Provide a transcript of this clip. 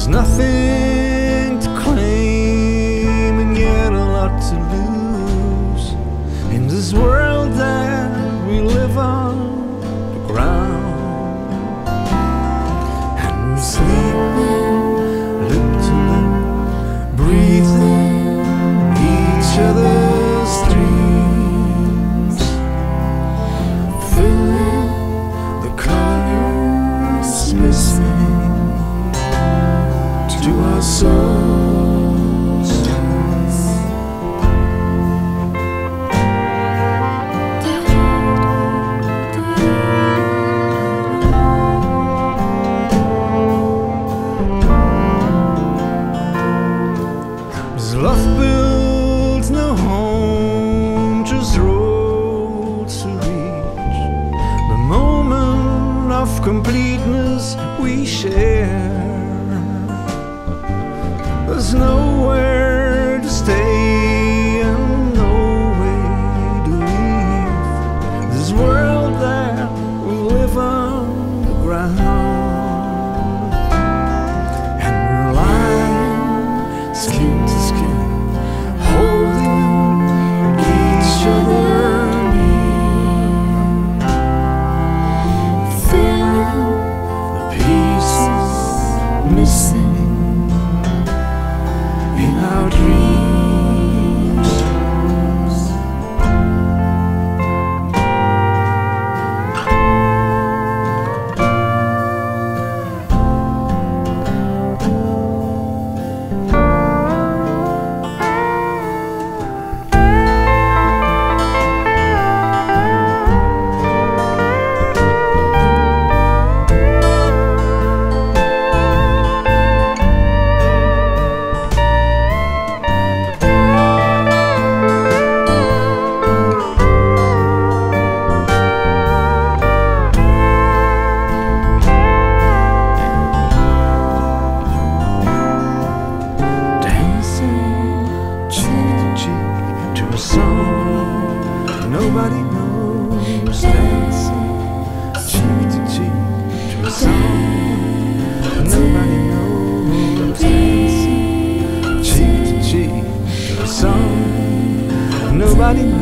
nothing to claim and yet a lot to lose in this world that we live on the ground. And we're sleeping lip to lip, breathing each other's dreams, filling the colors missing to our souls. As love builds no home, just roads to reach the moment of completeness we share. There's nowhere to stay and no way to leave this world that we live on the ground. And we're lying skin to skin, holding each other near, feeling the pieces missing in our dreams. Nobody knows, dancing cheek to cheek to a song. Nobody knows, dancing cheek to cheek to a song. Nobody knows.